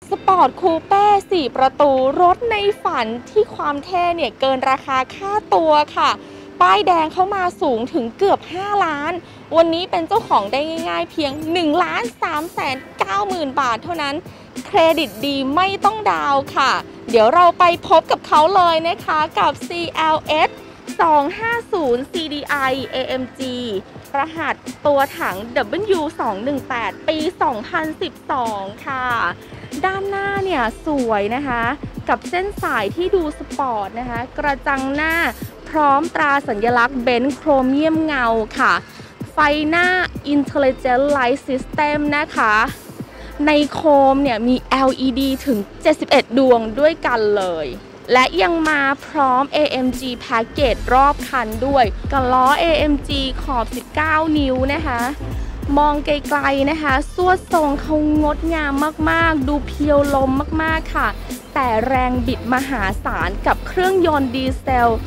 สปอร์ตคูเป้4ประตูรถในฝันที่ความเท่เนี่ยเกินราคาค่าตัวค่ะป้ายแดงเข้ามาสูงถึงเกือบ5ล้านวันนี้เป็นเจ้าของได้ง่ายๆเพียง1,390,000 บาทเท่านั้นเครดิตดีไม่ต้องดาวค่ะเดี๋ยวเราไปพบกับเขาเลยนะคะกับ CLS 250 CDI AMG รหัสตัวถัง W218 ปี 2012 ค่ะด้านหน้าเนี่ยสวยนะคะกับเส้นสายที่ดูสปอร์ตนะคะกระจังหน้าพร้อมตราสัญลักษณ์เบนซ์โครเมียมเงาค่ะไฟหน้า Intelligent Light System นะคะในโคมเนี่ยมี LED ถึง71 ดวงด้วยกันเลยและยังมาพร้อม AMG Package รอบคันด้วยกับล้อ AMG ขอบ 19 นิ้วนะคะมองไกลๆนะคะสวดทรงเขางดงามมากๆดูเพียวลมมากๆค่ะแต่แรงบิดมหาศาลกับเครื่องยนต์ดีเซล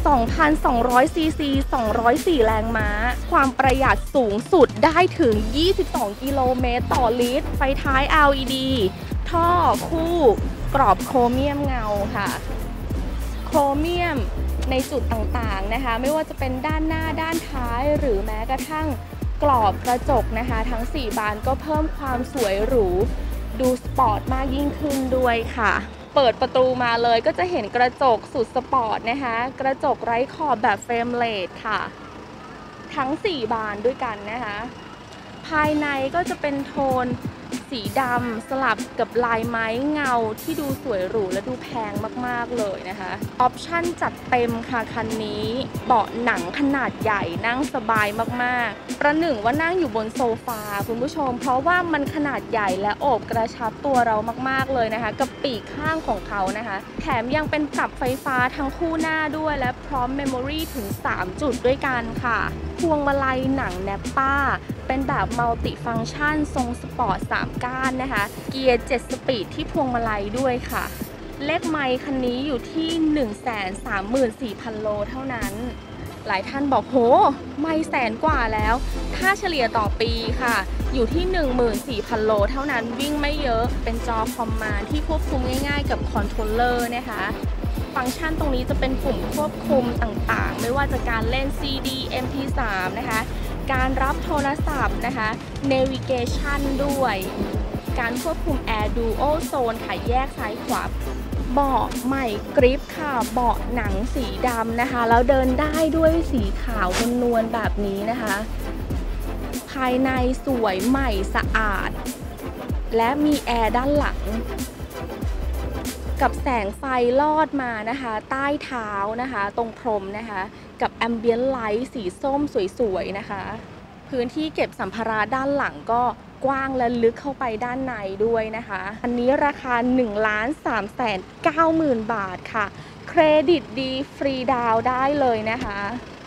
2,200 ซีซี 204 แรงม้าความประหยัดสูงสุดได้ถึง 22 กิโลเมตรต่อลิตรไฟท้าย LED ท่อคู่กรอบโครเมียมเงาค่ะโครเมียมในจุดต่างๆนะคะไม่ว่าจะเป็นด้านหน้าด้านท้ายหรือแม้กระทั่งกรอบกระจกนะคะทั้ง4บานก็เพิ่มความสวยหรูดูสปอร์ตมากยิ่งขึ้นด้วยค่ะเปิดประตูมาเลยก็จะเห็นกระจกสุดสปอร์ตนะคะกระจกไร้ขอบแบบเฟรมเลสค่ะทั้ง4บานด้วยกันนะคะภายในก็จะเป็นโทนสีดำสลับกับลายไม้เงาที่ดูสวยหรูและดูแพงมากๆเลยนะคะออปชั่นจัดเต็มค่ะคันนี้เบาะหนังขนาดใหญ่นั่งสบายมากๆประหนึ่งว่านั่งอยู่บนโซฟาคุณผู้ชมเพราะว่ามันขนาดใหญ่และโอบกระชับตัวเรามากๆเลยนะคะกับปีกข้างของเขานะคะแถมยังเป็นปรับไฟฟ้าทั้งคู่หน้าด้วยและพร้อมเมมโมรี่ถึง3จุดด้วยกันค่ะพวงมาลัยหนังแนปป้าเป็นแบบมัลติฟังก์ชันทรงสปอร์ต3ก้านนะคะเกียร์7สปีดที่พวงมาลัยด้วยค่ะเลขไมล์คันนี้อยู่ที่ 134,000 โลเท่านั้นหลายท่านบอกโหไมล์แสนกว่าแล้วถ้าเฉลี่ยต่อปีค่ะอยู่ที่ 14,000 โลเท่านั้นวิ่งไม่เยอะเป็นจอคอมมานด์ที่ควบคุมง่ายๆกับคอนโทรลเลอร์นะคะฟังก์ชันตรงนี้จะเป็นปุ่มควบคุมต่างๆไม่ว่าจะการเล่น CD MP3 นะคะการรับโทรศัพท์นะคะ Navigation ด้วยการควบคุม Air Dual Zone ค่ะแยกซ้ายขวาเบาะใหม่กริปค่ะเบาะหนังสีดำนะคะแล้วเดินได้ด้วยสีขาวนวลๆแบบนี้นะคะภายในสวยใหม่สะอาดและมีแอร์ด้านหลังกับแสงไฟลอดมานะคะใต้เท้านะคะตรงพรมนะคะกับแอมเบียนไลท์สีส้มสวยๆนะคะพื้นที่เก็บสัมภาระด้านหลังก็กว้างและลึกเข้าไปด้านในด้วยนะคะอันนี้ราคา 1,390,000 บาทค่ะเครดิตดีฟรีดาวน์ได้เลยนะคะ